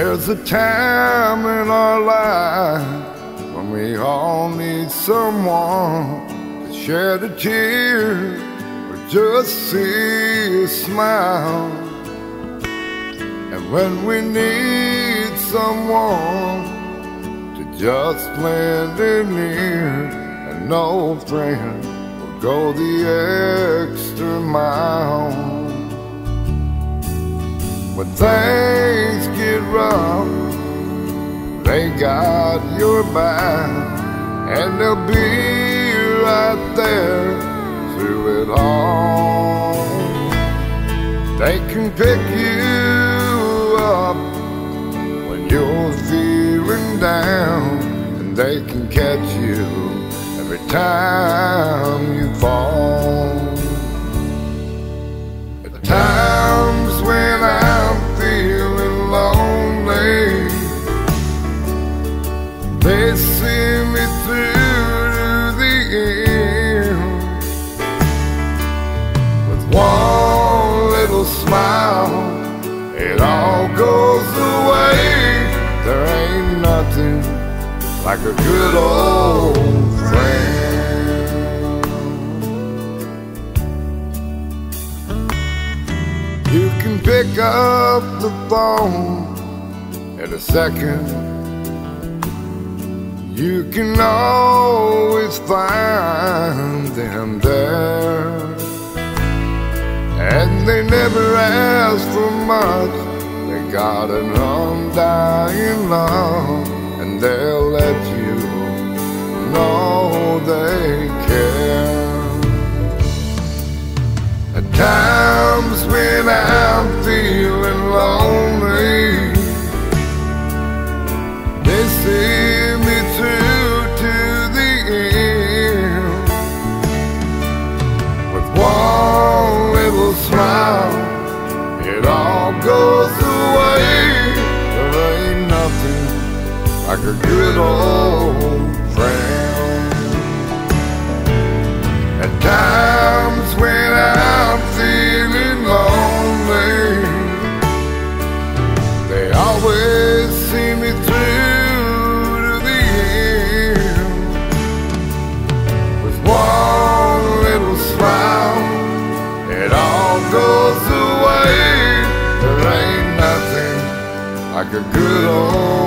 There's a time in our life when we all need someone to shed a tear or just see a smile. And when we need someone to just lend an ear, an old friend will go the extra mile. When things get rough, they got your back, and they'll be right there through it all. They can pick you up when you're feeling down, and they can catch you every time you fall. At times when I'm feeling lonely, they see me through to the end. With one little smile, it all goes away. There ain't nothing like a good old friend. You can pick up the phone in a second. You can always find them there, and they never ask for much. They got an undying love, and they'll let you know they care. At times when I'm feeling lonely, they see me through to the end. With one little smile, it all goes away. There ain't nothing like a good old friend. At times when I'm feeling lonely, they always see me through to the end. With one little smile, it all goes away. There ain't nothing like a good old